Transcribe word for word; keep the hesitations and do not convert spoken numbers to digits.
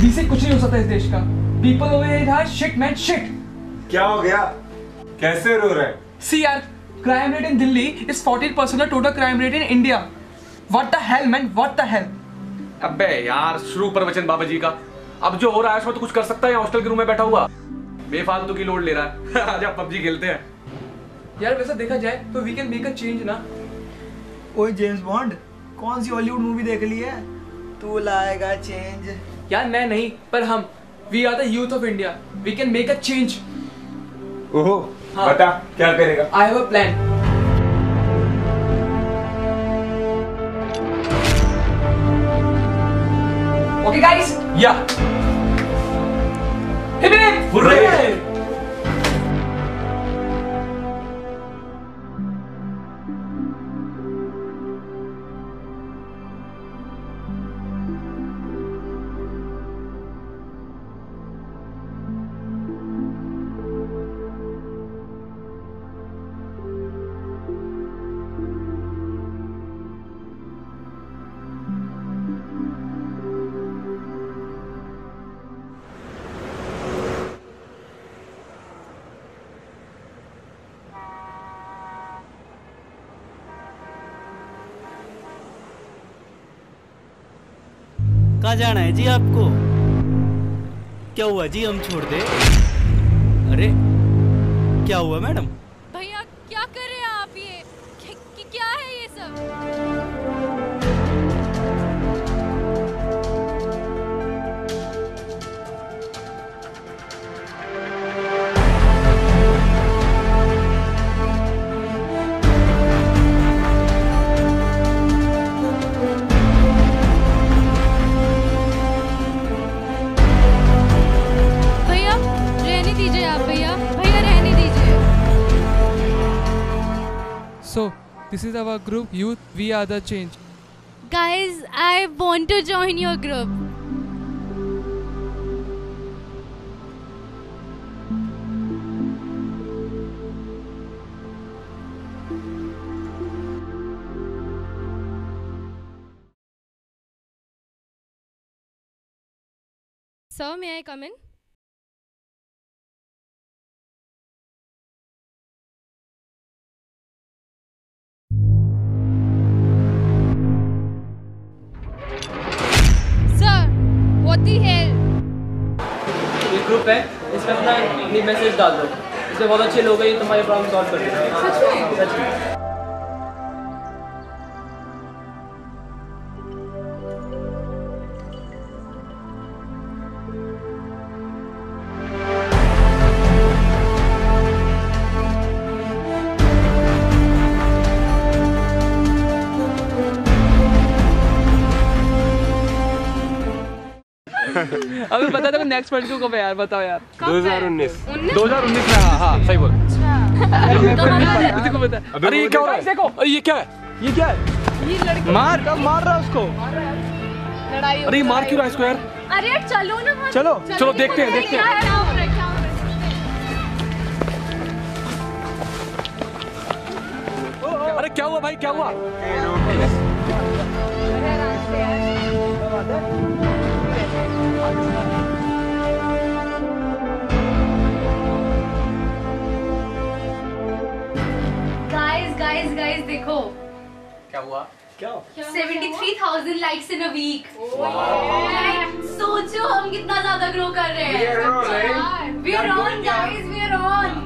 We से कुछ नहीं हो सकता इस देश का। People over here are shit man shit. क्या हो गया? कैसे रो रहे? सी यार, crime rate in Delhi is fourteen percent total crime rate in India. What the hell man, what the hell. अबे यार, शुरू प्रवचन बाबा जी का। अब जो हो रहा है उसमें तो कुछ कर सकता है। हॉस्टल के रूम में बैठा हुआ बेफालतू की लोड ले रहा है। आजा पबजी खेलते हैं। यार वैसा देखा जाए तो we can make a change ना। ओए जेम्स बॉन्ड, कौन सी हॉलीवुड मूवी देख ली है? तू लाएगा चेंज? यार मैं नहीं, पर हम we are the youth of India, we can make a change. ओहो, हाँ। बता क्या करेगा? I have a plan. Okay guys, yeah hip hip hurray! कहाँ जाना है जी आपको? क्या हुआ जी, हम छोड़ दे? अरे क्या हुआ मैडम? भैया क्या कर रहे हैं आप? ये क्या, क्या है ये सब? So, this is our group, Youth, we are the change. Guys, I want to join your group. Sir, may I come in? What the hell? ये ग्रुप है, इसमें अपना अपनी मैसेज डाल दो। इसमें बहुत अच्छे लोग हैं, ये तुम्हारे प्रॉब्लम सॉल्व कर देंगे। सच में? सच में। अभी बता दो नेक्स्ट मंथ को कब है यार, बताओ यार। दो हज़ार उन्नीस दो हज़ार उन्नीस में। हाँ हाँ सही बोल। को बता। अरे ये क्या हो रहा है? देखो, अरे ये क्या है? ये क्या है? ये लड़के मार कब मार रहा है उसको? लड़ाई। अरे ये मार क्यों रहा है इसको यार? अरे यार चलो ना वहाँ। चलो चलो देखते हैं देखते हैं। अरे क्या हुआ भाई, क्या हुआ? गाइस गाइस गाइस देखो क्या हुआ? क्या? seventy-three thousand likes in a week. Like, सोचो हम कितना ज्यादा ग्रो कर रहे हैं। We are on guys, we are on.